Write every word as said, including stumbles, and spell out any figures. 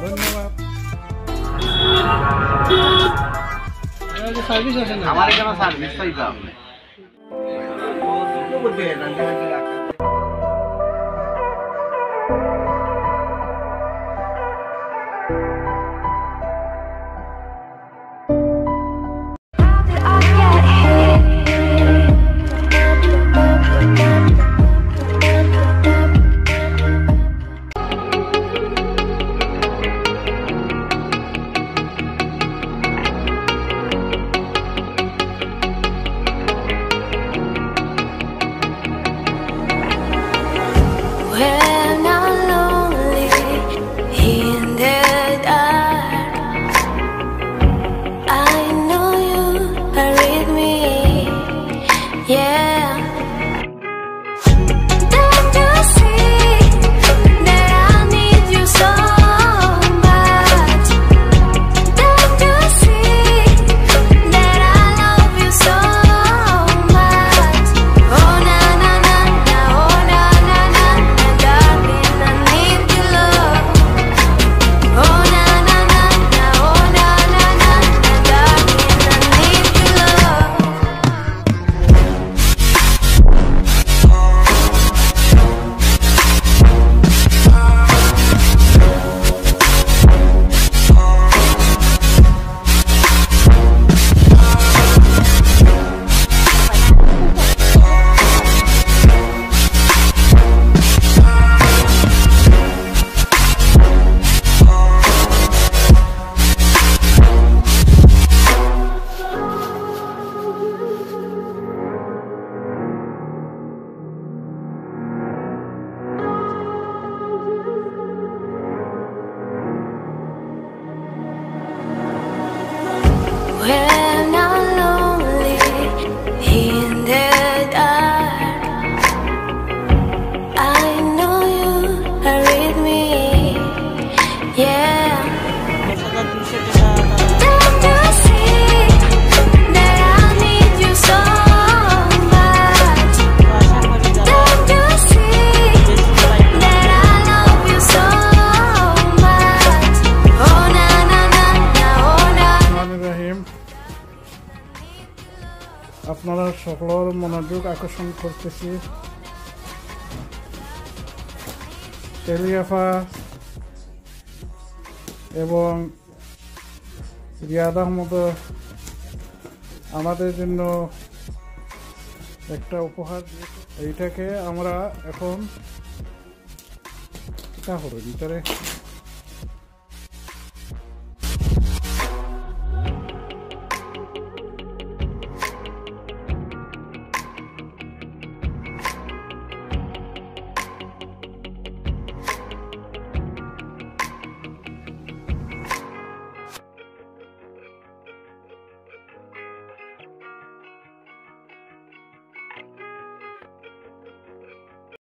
ধন্যবাদ। সার্ভিস আছে না আমার এখানে সার্ভিস পাইবা আপনি When I'm lonely in the dark, I know you are with me, yeah. Don't you see that I need you so much? Don't you see that I love you so much? Oh na na na na, oh na. রহিম, আপনারা সকলের মনোযোগ আকর্ষণ করতেছি তেলিয়াফা এবং রিয়াদ আহমদ আমাদের জন্য একটা উপহার দিয়েছে। এইটাকে আমরা এখন তা হলো ভিতরে